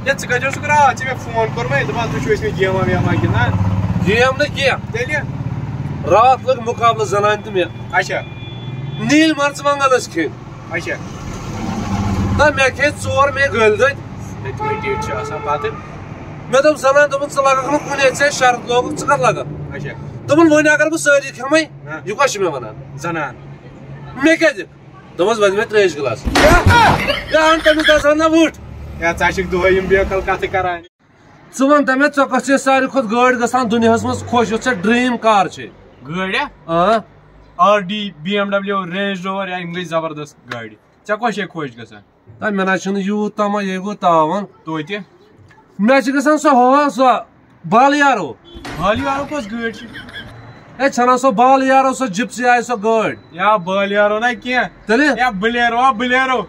یا ژٕ کتہِ اوسُکھ راتھ ژےٚ مےٚ فون کوٚرمے دپان تُہۍ چھِو ٲسمٕتۍ گیما ویما گِنٛدان گیم نہٕ کینٛہہ تیٚلہِ رات لٔگ مُقابلہٕ زنانہِ تہٕ مےٚ اچھا نیٖل مرژٕوانٛگن ٲسۍ کھیٚنۍ اچھا تہٕ مےٚ کھیٚے ژور مے گٔلۍ دٔدۍ ڈیٹ چھِ آسان پتہٕ مےٚ دوٚپ زنانہِ دوٚپُن ژٕ لگکھ نہٕ کُنے ژےٚ شرط لوگُکھ ژٕ کتھ لگکھ اچھا دوٚپُن وۄنۍ اگر بہٕ سٲری کھٮ۪مے یہِ کۄس چھِ مےٚ ونان زنان مےٚ کیٛاہ دِکھ دوٚپمس وۄنۍ دِ مےٚ ترٛیش گِلاس اَن تٔمِس گژھان نہ وٕٹھ یا ژٕ چھُکھ دۄہے یِم بیکل کتھٕ کران ژٕ وَن تہٕ مےٚ ژےٚ کۄس چھے ساروی کھۄتہٕ گٲڑۍ گژھان دُنیاہس منٛز خۄش یۄس ژےٚ ڈریٖم کار چھے گٲڑۍ آ Audi B M W range rover یا یِم گٔے زبردست گاڑِ ژےٚ کۄس چھے خۄش گژھان تا مےٚ نہ چھُنہٕ یوٗت تامہ یے گوٚو تاوان توتہِ مےٚ چھِ گژھان سۄ بالیارو بالیارو کۄس گٲڑۍ چھِ ہے ژھنان سۄ بالیارو سۄ جِپسی آیہِ سۄ گٲڑۍ یا بالیارو نہ کینٛہہ تیٚلہِ یا بلیرو بلیرو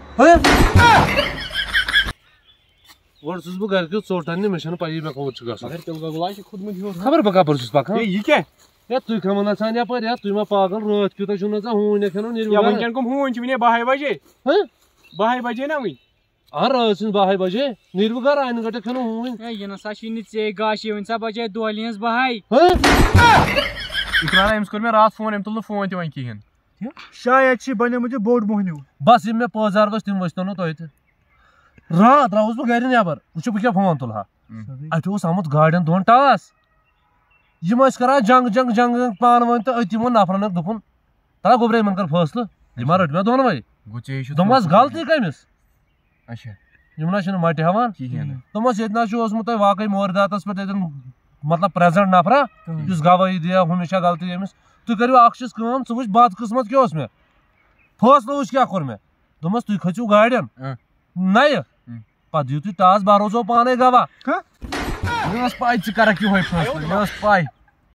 گۄڈٕ چھُس بہٕ گرِکیو ژوٚٹ اننہِ مےٚ چھنہٕ پَیی مےٚ کوٚت چھُ گژھُن مگر تِل گۄگُل آسہِ کھوٚتمُت ہیوٚر خبر بہٕ کپٲرۍ چھُس پکان یہِ کیٛاہ ہے تُہۍ کھٮ۪مو نہ ژھان یپٲرۍ یا تُہۍ ما پاگل رٲتھ کیُتھ چھُو نہ ژٕ ہوٗنۍ کھٮ۪نو یا وٕنکٮ۪ن کٕم ہوٗنۍ چھِ وٕنہِ 12 بجے 12 بجے نا وٕنۍ اہن رٲژ سٕنٛز 12 بجے نیٖرِو گرٕ انہِ گٹہِ کھٮ۪نو ہوٗنۍ یہِ نسا چھُے نہٕ ژےٚ گاشے وٕنہِ سا بجے دۄہلہِ ہٕنٛز 12 اِقرارا أمِس کوٚر مےٚ راتھ فون أمۍ تُل نہٕ فون تہِ وۄنۍ کِہینۍ شاید چھِ بنیومُت یہِ بوٚڑ موہنیوٗ بس یِم مےٚ پٲزار ؤسۍ تِم ؤسۍتو نہٕ تۄہہِ تہِ راتھ درٛاوُس بہٕ گرِ نٮ۪بر وٕچھو بہٕ کیٛاہ فون تُلہٕ ہا اتہِ اوس آمُت گاڑٮ۪ن دۄن ٹاس یِم ٲسۍ کران جنگ پانہٕ ؤنۍ تہٕ أتۍ یِمو نفرن دوٚپُن ترا گوٚبرے یِمن کر فٲصلہٕ یِم ما رٔٹۍ مےٚ دۄنوَے دوٚپمس غلطی کٔمِس اچھا یِم نہ چھِنہٕ مٹہِ ہٮ۪وان دوٚپمس ییٚتہِ نہ چھُ اوسمُت تۄہہِ واقعی مورداتس پٮ۪ٹھ ییٚتٮ۪ن مطلب پریزنٹ نفرا یُس گوٲیی دِیا ہُمِس چھا غلطی أمِس تُہۍ کٔرِو اکھ چیٖز کٲم ژٕ وٕچھ بد قٕسمت کیٛاہ اوس مےٚ فٲصلہٕ وٕچھ کیٛاہ کوٚر مےٚ دوٚپمس تُہۍ کھٔژِو گاڑٮ۪ن نَیہِ پتہٕ دِیِو تُہۍ ٹاس بہٕ روزو پانے گواہ مےٚ ٲس پاے ژٕ کرکھ یِہوے فٲصلہٕ مےٚ ٲس پاے